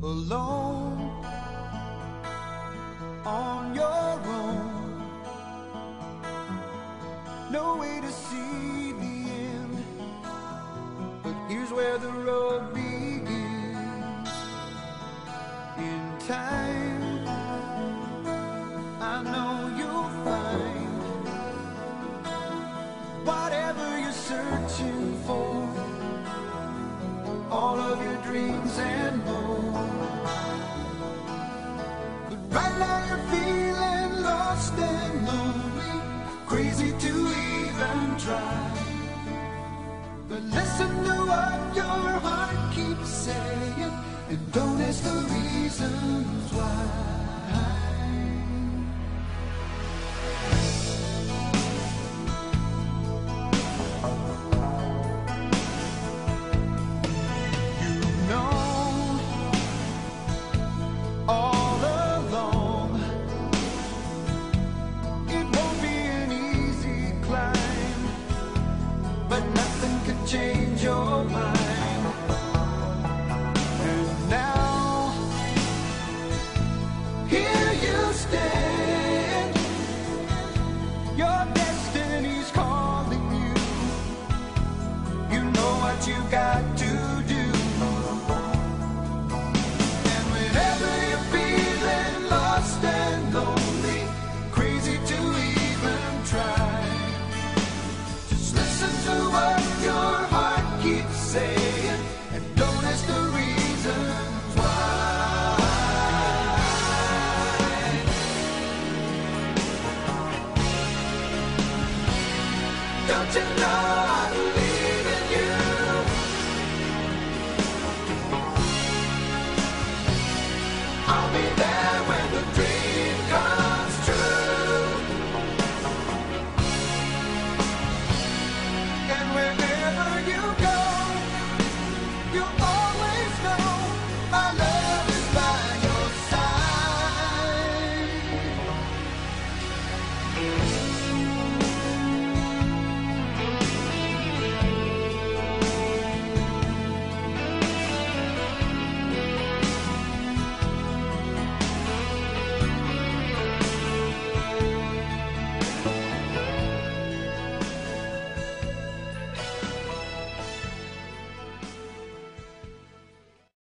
alone, on your own. No way to see the end, but here's where the road begins. In time, I know you'll find whatever you're searching for, all of your dreams and more. But right now you're feeling lost and lonely, crazy to even try. But listen to what your heart keeps saying, and don't ask the reasons why. Change your mind. And now here you stand, your destiny's calling you. You know what you got to